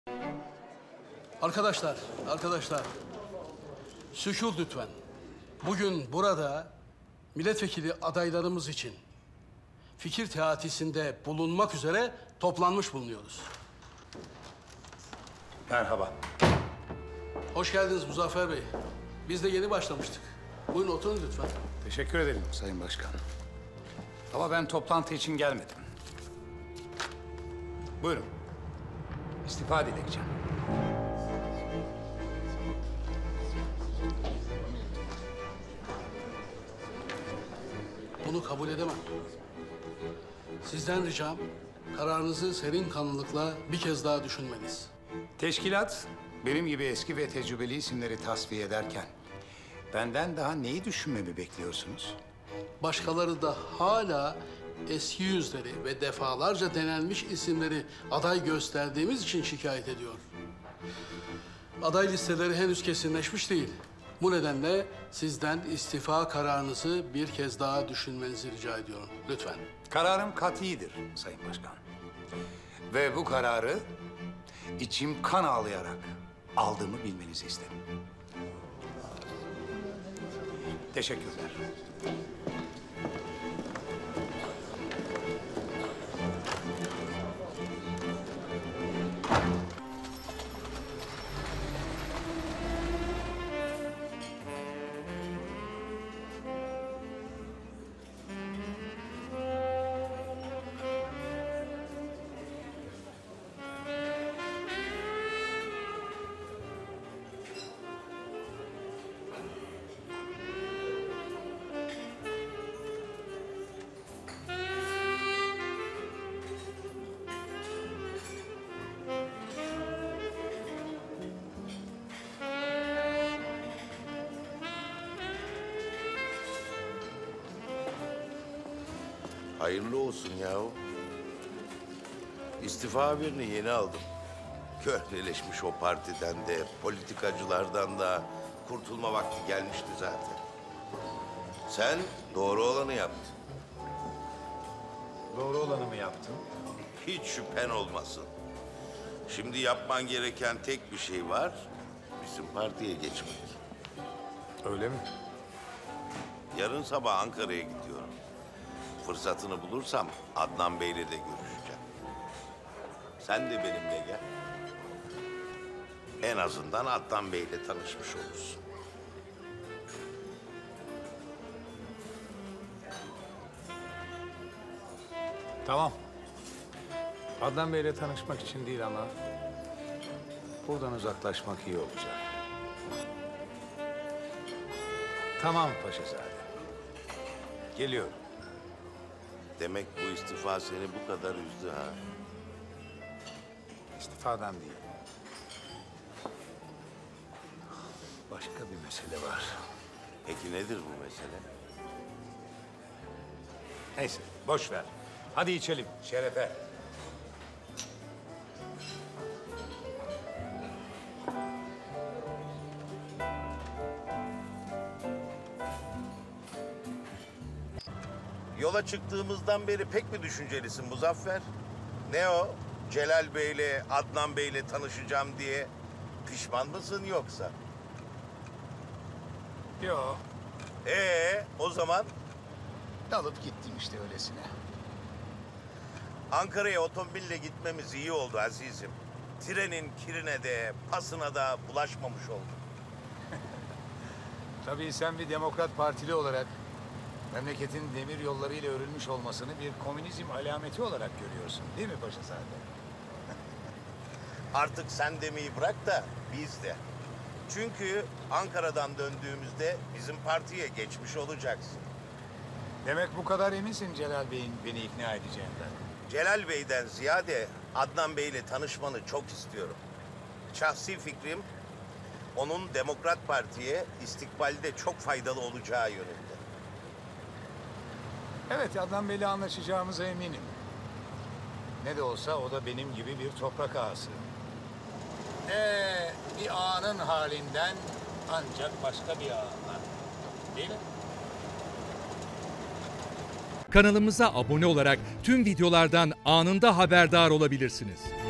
Arkadaşlar, sükût lütfen. Bugün burada milletvekili adaylarımız için fikir teatisinde bulunmak üzere toplanmış bulunuyoruz. Merhaba. Hoş geldiniz Muzaffer Bey. Biz de yeni başlamıştık. Buyurun oturun lütfen. Teşekkür ederim Sayın Başkan. Ama ben toplantı için gelmedim. Buyurun. İstifa dilekçem. Bunu kabul edemem. Sizden ricam kararınızı serin kanlılıkla bir kez daha düşünmeniz. Teşkilat benim gibi eski ve tecrübeli isimleri tasfiye ederken benden daha neyi düşünmemi bekliyorsunuz? Başkaları da hala eski yüzleri ve defalarca denenmiş isimleri aday gösterdiğimiz için şikayet ediyor. Aday listeleri henüz kesinleşmiş değil. Bu nedenle sizden istifa kararınızı bir kez daha düşünmenizi rica ediyorum. Lütfen. Kararım katidir Sayın Başkan. Ve bu kararı içim kan ağlayarak aldığımı bilmenizi isterim. Teşekkürler. Hayırlı olsun yahu. İstifa haberini yeni aldım. Köhneleşmiş o partiden de, politikacılardan da kurtulma vakti gelmişti zaten. Sen doğru olanı yaptın. Doğru olanı mı yaptım? Hiç şüphen olmasın. Şimdi yapman gereken tek bir şey var, bizim partiye geçmek. Öyle mi? Yarın sabah Ankara'ya gidiyorum. Fırsatını bulursam Adnan Bey'le de görüşeceğim. Sen de benimle gel. En azından Adnan Bey'le tanışmış olursun. Tamam. Adnan Bey'le tanışmak için değil ama buradan uzaklaşmak iyi olacak. Tamam Paşazade. Geliyorum. Demek bu istifa seni bu kadar üzdü ha. İstifadan değil. Başka bir mesele var. Peki nedir bu mesele? Neyse, boş ver. Hadi içelim, şerefe. Yola çıktığımızdan beri pek mi düşüncelisin Muzaffer? Ne o? Celal Bey'le, Adnan Bey'le tanışacağım diye pişman mısın yoksa? Yo, O zaman dalıp gittim işte öylesine. Ankara'ya otomobille gitmemiz iyi oldu azizim. Trenin kirine de, pasına da bulaşmamış olduk. Tabii sen bir Demokrat Partili olarak memleketin demir yollarıyla örülmüş olmasını bir komünizm alameti olarak görüyorsun, değil mi Paşazade? Artık sen demeyi bırak da biz de. Çünkü Ankara'dan döndüğümüzde bizim partiye geçmiş olacaksın. Demek bu kadar eminsin Celal Bey'in beni ikna edeceğinden. Celal Bey'den ziyade Adnan Bey'le tanışmanı çok istiyorum. Şahsi fikrim onun Demokrat Parti'ye istikbalde çok faydalı olacağı yönünde. Evet, Adnan Bey'le anlaşacağımıza eminim. Ne de olsa o da benim gibi bir toprak ağası. Bir ağanın halinden ancak başka bir ağa var. Değil mi? Kanalımıza abone olarak tüm videolardan anında haberdar olabilirsiniz.